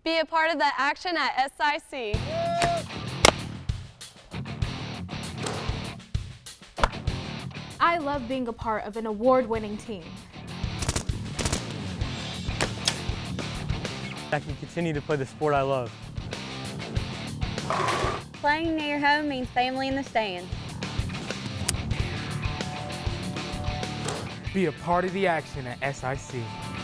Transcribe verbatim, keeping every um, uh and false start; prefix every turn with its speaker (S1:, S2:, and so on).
S1: Be a part of the action at S I C.
S2: I love being a part of an award-winning team.
S3: I can continue to play the sport I love.
S4: Playing near home means family in the stands.
S5: Be a part of the action at S I C.